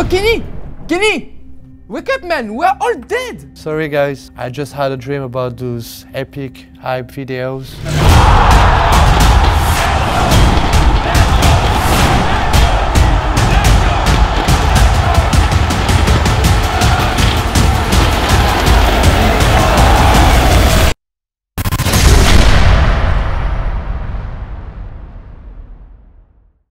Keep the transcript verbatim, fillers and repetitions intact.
Oh, Kenny! Kenny! Wake up, man! We're all dead! Sorry guys, I just had a dream about those epic hype videos.